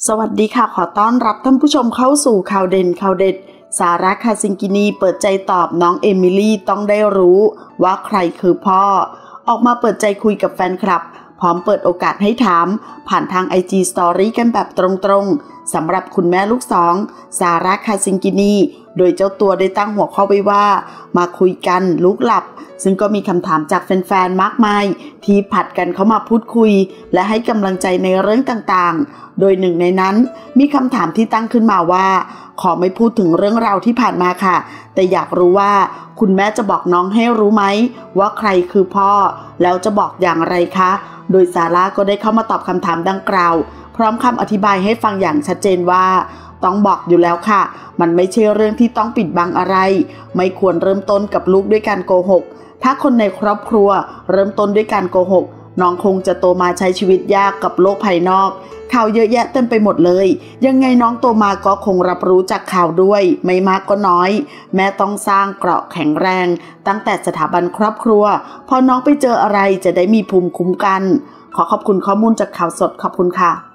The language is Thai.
สวัสดีค่ะขอต้อนรับท่านผู้ชมเข้าสู่ข่าวเด่นข่าวเด็ดซาร่าคาซิงกินีเปิดใจตอบน้องเอมิลี่ต้องได้รู้ว่าใครคือพ่อออกมาเปิดใจคุยกับแฟนคลับพร้อมเปิดโอกาสให้ถามผ่านทาง IG Story กันแบบตรงๆสำหรับคุณแม่ลูกสองซาร่าคาซิงกินีโดยเจ้าตัวได้ตั้งหัวข้อไว้ว่ามาคุยกันลูกหลับซึ่งก็มีคำถามจากแฟนๆมากมายที่ผัดกันเข้ามาพูดคุยและให้กำลังใจในเรื่องต่างๆโดยหนึ่งในนั้นมีคำถามที่ตั้งขึ้นมาว่าขอไม่พูดถึงเรื่องราวที่ผ่านมาค่ะแต่อยากรู้ว่าคุณแม่จะบอกน้องให้รู้ไหมว่าใครคือพ่อแล้วจะบอกอย่างไรคะโดยซาร่าก็ได้เข้ามาตอบคำถามดังกล่าวพร้อมคำอธิบายให้ฟังอย่างชัดเจนว่าต้องบอกอยู่แล้วค่ะมันไม่ใช่เรื่องที่ต้องปิดบังอะไรไม่ควรเริ่มต้นกับลูกด้วยการโกหกถ้าคนในครอบครัวเริ่มต้นด้วยการโกหกน้องคงจะโตมาใช้ชีวิตยากกับโลกภายนอกข่าวเยอะแยะเต็มไปหมดเลยยังไงน้องโตมาก็คงรับรู้จากข่าวด้วยไม่มากก็น้อยแม่ต้องสร้างเกราะแข็งแรงตั้งแต่สถาบันครอบครัวพอน้องไปเจออะไรจะได้มีภูมิคุ้มกันขอขอบคุณข้อมูลจากข่าวสดขอบคุณค่ะ